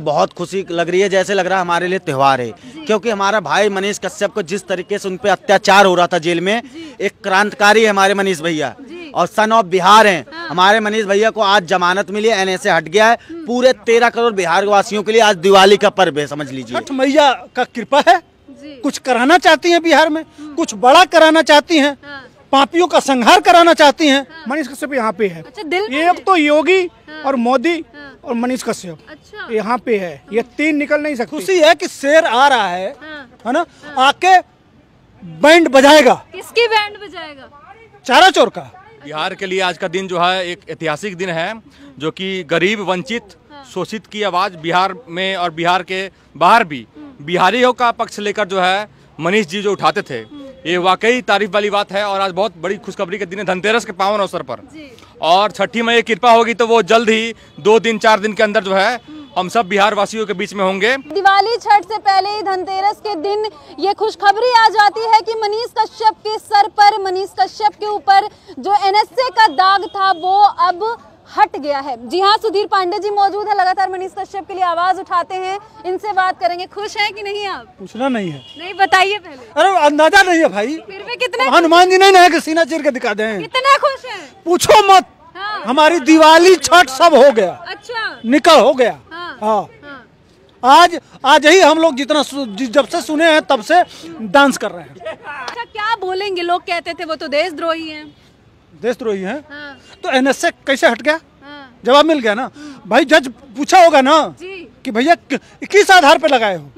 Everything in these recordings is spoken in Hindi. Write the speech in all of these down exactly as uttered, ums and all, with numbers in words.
बहुत खुशी लग रही है, जैसे लग रहा है हमारे लिए त्योहार है, क्योंकि हमारा भाई मनीष कश्यप को जिस तरीके से उन पे अत्याचार हो रहा था जेल में, एक क्रांतिकारी है हमारे मनीष भैया और सन ऑफ बिहार हैं। हाँ। हमारे मनीष भैया को आज जमानत मिली है, एन एस ए हट गया है। पूरे तेरह करोड़ बिहार वासियों के लिए आज दिवाली का पर्व है, समझ लीजिए। छठ मैया का कृपा है, कुछ कराना चाहती हैं बिहार में, कुछ बड़ा कराना चाहती हैं, हाँ। पापियों का संहार कराना चाहती हैं। हाँ। मनीष कश्यप यहाँ पे है। अच्छा, दिल ये अब तो योगी हाँ। और मोदी हाँ। और मनीष कश्यप अच्छा। यहाँ पे है, ये तीन निकल नहीं सकते। खुशी है कि शेर आ रहा है, हाँ। है ना, हाँ। आके बैंड बजाएगा। किसकी बैंड बजाएगा? चारा चोर का। बिहार के लिए आज का दिन जो है एक ऐतिहासिक दिन है, जो कि गरीब, वंचित, शोषित की आवाज बिहार में और बिहार के बाहर भी बिहारियों का पक्ष लेकर जो है मनीष जी जो उठाते थे, ये वाकई तारीफ वाली बात है। और आज बहुत बड़ी खुशखबरी के दिन है, धनतेरस के पावन अवसर पर, और छठी मई कृपा होगी तो वो जल्द ही दो दिन चार दिन के अंदर जो है हम सब बिहार वासियों के बीच में होंगे। दिवाली छठ से पहले ही धनतेरस के दिन ये खुशखबरी आ जाती है कि मनीष कश्यप के सर पर, मनीष कश्यप के ऊपर जो एन एस ए का दाग था वो अब हट गया है। जी हाँ, सुधीर पांडे जी मौजूद है, लगातार मनीष कश्यप के लिए आवाज उठाते हैं, इनसे बात करेंगे। खुश हैं कि नहीं आप? पूछना नहीं है। नहीं, बताइए पहले। अरे अंदाजा नहीं है भाई, फिर भी कितने हनुमान जी नहीं ना कि सीना चीर के दिखा दें। कितने खुश हैं? पूछो मत। हाँ। हमारी दिवाली छठ सब हो गया। अच्छा, निकल हो गया। हाँ, हाँ। हाँ। आज आज ही हम लोग जितना जब से सुने हैं तब से डांस कर रहे हैं। अच्छा, क्या बोलेंगे? लोग कहते थे वो तो देशद्रोही हैं। देशद्रोही हैं? हाँ। तो एन एस ए कैसे हट गया? हाँ। जवाब मिल गया ना भाई। जज पूछा होगा ना कि भैया किस आधार पे लगाए हो,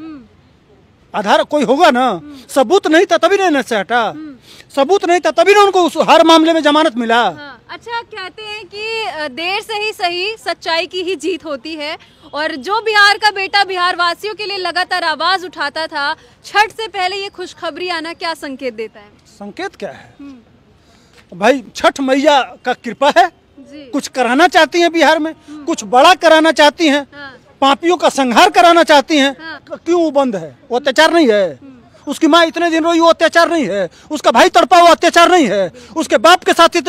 आधार कोई होगा ना, सबूत नहीं था तभी ना एन एस ए हटा, सबूत नहीं था तभी ना उनको उस हर मामले में जमानत मिला। हाँ। अच्छा, कहते हैं कि देर से ही सही सच्चाई की ही जीत होती है, और जो बिहार का बेटा बिहार वासियों के लिए लगातार आवाज उठाता था, छठ से पहले ये खुशखबरी आना क्या संकेत देता है? संकेत क्या है भाई? छठ मैया का कृपा है, कुछ कराना चाहती हैं बिहार में, कुछ बड़ा कराना चाहती हैं, हाँ। पापियों का संहार कराना चाहती हैं। हाँ। क्यों वो बंद है? वो अत्याचार नहीं है? उसकी माँ इतने दिन रोई, वो अत्याचार नहीं है? उसका भाई तड़पा, वो अत्याचार नहीं है? उसके बाप के साथ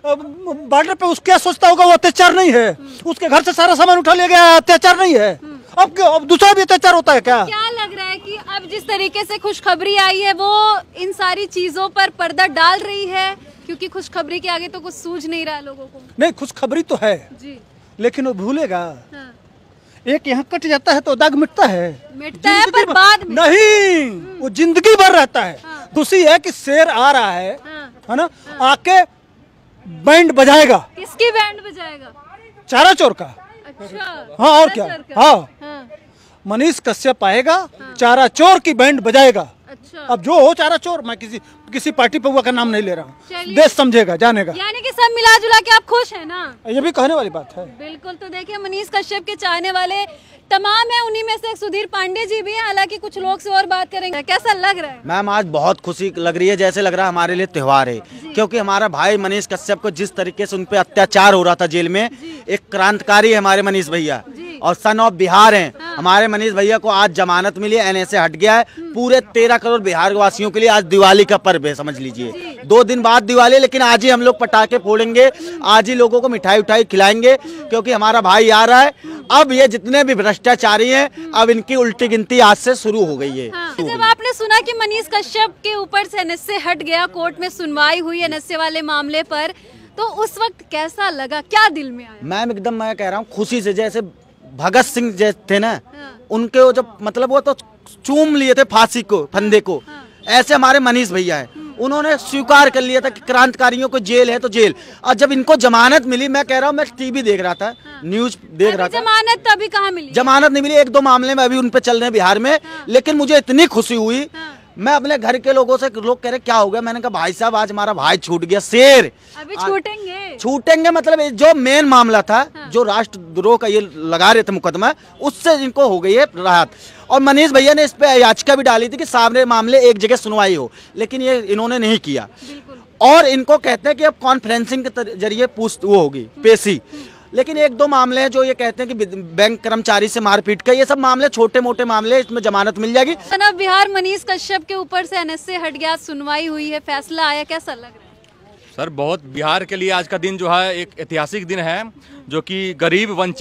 बॉर्डर पे उस क्या सोचता होगा, वो अत्याचार नहीं है? उसके घर से सारा सामान उठा लिया गया, अत्याचार नहीं है? अब क्यों, अब दूसरा भी अत्याचार होता है क्या? क्या लग रहा है कि अब जिस तरीके से खुशखबरी आई है वो इन सारी चीजों पर पर्दा डाल रही है, क्योंकि खुशखबरी के आगे तो कुछ सूझ नहीं रहा है लोगों को? नहीं, खुशखबरी तो है जी, लेकिन वो भूलेगा। हाँ। एक यहाँ कट जाता है तो दाग मिटता है, मिटता है पर बाद में नहीं, वो जिंदगी भर रहता है। हाँ। खुशी है कि शेर आ रहा है, हाँ। है ना, हाँ। आके बैंड बजाएगा। किसकी बैंड बजाएगा? चारा चोर का। अच्छा, हाँ, और क्या? हाँ, हाँ। मनीष कश्यप आएगा, हाँ। चारा चोर की बैंड बजाएगा। अच्छा। अब जो हो चारा चोर, मैं किसी किसी पार्टी पर का नाम नहीं ले रहा हूँ, देश समझेगा, जानेगा। यानी कि सब मिला जुला के आप खुश हैं ना? ये भी कहने वाली बात है। बिल्कुल। तो देखिए, मनीष कश्यप के चाहने वाले तमाम है, उन्हीं में से सुधीर पांडे जी भी हैं, हालांकि कुछ लोग से और बात करेंगे। कैसा लग रहा है? मैम, आज बहुत खुशी लग रही है, जैसे लग रहा है हमारे लिए त्योहार है, क्योंकि हमारा भाई मनीष कश्यप को जिस तरीके से उन पे अत्याचार हो रहा था जेल में, एक क्रांतिकारी है हमारे मनीष भैया और सन ऑफ बिहार हैं। हाँ। हमारे मनीष भैया को आज जमानत मिली है, एन एस ए हट गया है। पूरे तेरह करोड़ बिहार वासियों के लिए आज दिवाली का पर्व है, समझ लीजिए। दो दिन बाद दिवाली, लेकिन आज ही हम लोग पटाखे फोड़ेंगे, आज ही लोगों को मिठाई उठाई खिलाएंगे, क्योंकि हमारा भाई आ रहा है। अब ये जितने भी भ्रष्टाचारी हैं, अब इनकी उल्टी गिनती आज से शुरू हो गई है। हाँ। जब आपने सुना कि मनीष कश्यप के ऊपर से एन एस ए हट गया, कोर्ट में सुनवाई हुई एन एस ए वाले मामले पर, तो उस वक्त कैसा लगा, क्या दिल में आया? मैम, एकदम मैं कह रहा हूँ खुशी से, जैसे भगत सिंह जैसे थे ना, हाँ। उनके वो जब मतलब वो तो चूम लिए थे फांसी को, फंदे को, हाँ। ऐसे हमारे मनीष भैया है, उन्होंने स्वीकार कर लिया था कि क्रांतिकारियों को जेल है तो जेल। और जब इनको जमानत मिली, मैं कह रहा हूँ, मैं टीवी देख रहा था, हाँ। न्यूज देख रहा था, जमानत तो अभी कहाँ मिली? जमानत नहीं मिली, एक दो मामले में अभी उन पे चल रहे हैं बिहार में। हाँ। लेकिन मुझे इतनी खुशी हुई, हाँ। मैं अपने घर के लोगों से, लोग कह रहे क्या हो गया, मैंने कहा भाई साहब आज हमारा भाई छूट गया, शेर अभी छूटेंगे छूटेंगे मतलब जो मेन मामला था, हाँ। जो राष्ट्रद्रोह का ये लगा रहे थे मुकदमा, उससे इनको हो गई है राहत। और मनीष भैया ने इस पे याचिका भी डाली थी कि सामने मामले एक जगह सुनवाई हो, लेकिन ये इन्होंने नहीं किया। और इनको कहते हैं कि अब कॉन्फ्रेंसिंग के जरिए पूछ वो होगी पेशी, लेकिन एक दो मामले हैं जो ये कहते हैं कि बैंक कर्मचारी से मारपीट का, ये सब मामले छोटे मोटे मामले, इसमें जमानत मिल जाएगी। अब बिहार मनीष कश्यप के ऊपर से एन एस ए हट गया, सुनवाई हुई है, फैसला आया, कैसा लग रहा है? सर, बहुत बिहार के लिए आज का दिन जो है एक ऐतिहासिक दिन है, जो कि गरीब, वंचित,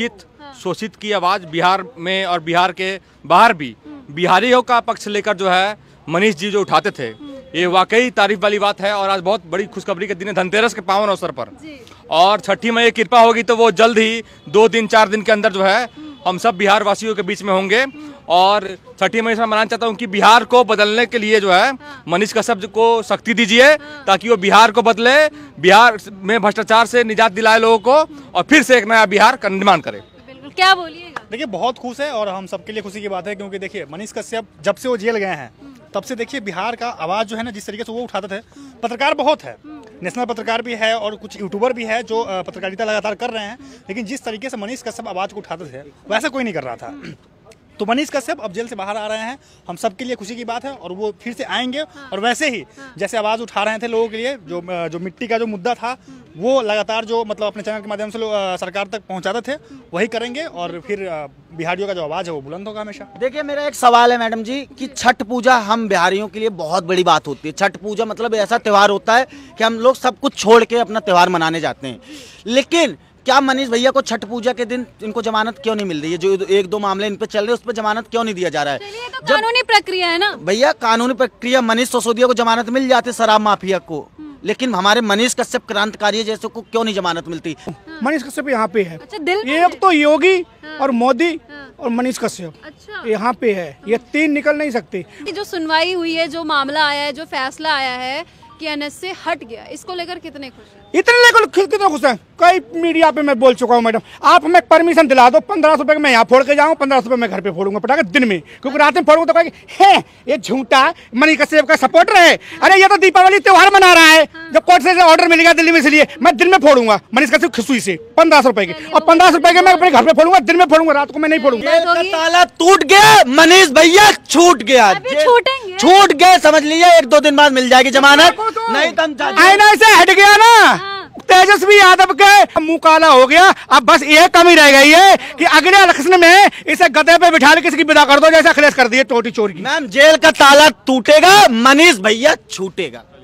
शोषित की आवाज बिहार में और बिहार के बाहर भी बिहारियों का पक्ष लेकर जो है मनीष जी जो उठाते थे, ये वाकई तारीफ वाली बात है। और आज बहुत बड़ी खुशखबरी के दिन है, धनतेरस के पावन अवसर पर, और छठी मई की कृपा होगी तो वो जल्द ही दो दिन चार दिन के अंदर जो है हम सब बिहार वासियों के बीच में होंगे। और छठी मई से मैं मनाना चाहता हूँ कि बिहार को बदलने के लिए जो है मनीष कश्यप को शक्ति दीजिए, ताकि वो बिहार को बदले, बिहार में भ्रष्टाचार से निजात दिलाए लोगों को, और फिर से एक नया बिहार का निर्माण करे। बिल्कुल, क्या बोलिएगा? देखिए बहुत खुश है और हम सबके लिए खुशी की बात है, क्योंकि देखिए मनीष कश्यप जब से वो जेल गए हैं तब से देखिए बिहार का आवाज़ जो है ना, जिस तरीके से वो उठाते थे, पत्रकार बहुत है, नेशनल पत्रकार भी है और कुछ यूट्यूबर भी है जो पत्रकारिता लगातार कर रहे हैं, लेकिन जिस तरीके से मनीष कश्यप आवाज़ को उठाते थे वैसा कोई नहीं कर रहा था। तो मनीष कश्यप अब जेल से बाहर आ रहे हैं, हम सबके लिए खुशी की बात है, और वो फिर से आएंगे और वैसे ही जैसे आवाज़ उठा रहे थे लोगों के लिए, जो जो मिट्टी का जो मुद्दा था वो लगातार जो मतलब अपने चैनल के माध्यम से लोग सरकार तक पहुंचाते थे वही करेंगे, और फिर बिहारियों का जो आवाज़ है वो बुलंद होगा हमेशा। देखिए मेरा एक सवाल है मैडम जी कि छठ पूजा हम बिहारियों के लिए बहुत बड़ी बात होती है। छठ पूजा मतलब ऐसा त्यौहार होता है कि हम लोग सब कुछ छोड़ के अपना त्यौहार मनाने जाते हैं, लेकिन क्या मनीष भैया को छठ पूजा के दिन इनको जमानत क्यों नहीं मिल रही है? जो एक दो मामले इन पे चल रहे हैं उस पर जमानत क्यों नहीं दिया जा रहा है? चलिए, तो कानूनी प्रक्रिया है ना भैया, कानूनी प्रक्रिया। मनीष सिसोदिया को जमानत मिल जाती शराब माफिया को, लेकिन हमारे मनीष कश्यप क्रांतिकारी जैसे को क्यों नहीं जमानत मिलती? मनीष कश्यप यहाँ पे है। अच्छा, दिल में एक तो योगी और मोदी हाँ। और मनीष कश्यप अच्छा यहाँ पे है, ये तीन निकल नहीं सकते। जो सुनवाई हुई है, जो मामला आया है, जो फैसला आया है कि एनएसए हट गया, इसको लेकर कितने खुश हैं? इतने लेकर कितने खुश हैं? कई मीडिया पे मैं बोल चुका हूँ मैडम, आप हमें परमिशन दिला दो, पंद्रह सौ रुपए मैं यहाँ फोड़ के जाऊँ, पंद्रह सौ रुपए मैं घर पे फोड़ूंगा पटाखे दिन में, क्योंकि रात में फोड़ूंगा तो कहेंगे है ये झूठा मनीष कश्यप का सपोर्टर है। अरे ये तो दीपावली त्योहार मना रहा है, जब कोर्ट से ऑर्डर मिलेगा दिल्ली में, इसलिए मैं दिन में फोड़ूंगा मनीष कश्यप खुशी से पंद्रह सौ रुपए के, और पंद्रह सौ रुपए के मैं अपने घर पे फोड़ूंगा, दिन में फोड़ूंगा, रात को मैं नहीं फोड़ूंगा। ताला टूट गया, मनीष भैया छूट गया, छूटेंगे, छूट गए, समझ लीजिए एक दो दिन बाद मिल जाएगी जमानत, नहीं तो आईना से हट गया ना, तेजस्वी यादव के मुंह काला हो गया। अब बस ये कमी रह गई है कि अगले इलेक्शन में इसे गधे पे बिठा के किसी की विदा कर दो, जैसे अखिलेश कर दिए टोटी चोर की। मैम जेल का ताला टूटेगा, मनीष भैया छूटेगा।